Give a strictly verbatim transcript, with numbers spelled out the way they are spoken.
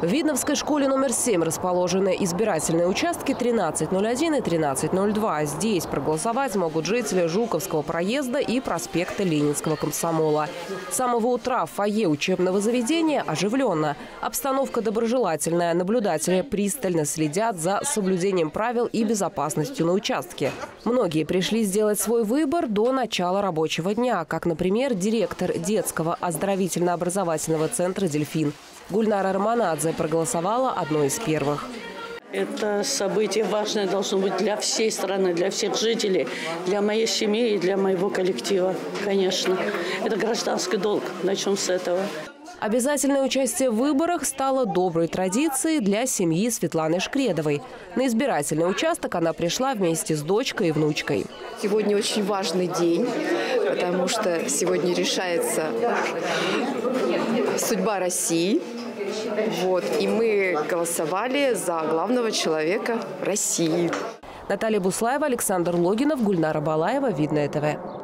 В Видновской школе номер семь расположены избирательные участки тринадцать ноль один и тринадцать ноль два. Здесь проголосовать могут жители Жуковского проезда и проспекта Ленинского комсомола. С самого утра в фойе учебного заведения оживленно. Обстановка доброжелательная. Наблюдатели пристально следят за соблюдением правил и безопасностью на участке. Многие пришли сделать свой выбор до начала рабочего дня, как, например, директор детского оздоровительно-образовательного центра «Дельфин». Гульнара Романадзе проголосовала одной из первых. Это событие важное должно быть для всей страны, для всех жителей, для моей семьи и для моего коллектива, конечно. Это гражданский долг. Начнем с этого. Обязательное участие в выборах стало доброй традицией для семьи Светланы Шкредовой. На избирательный участок она пришла вместе с дочкой и внучкой. Сегодня очень важный день, потому что сегодня решается судьба России. Вот. И мы голосовали за главного человека России. Наталья Буслаева, Александр Логинов, Гульнара Балаева, Видное ТВ.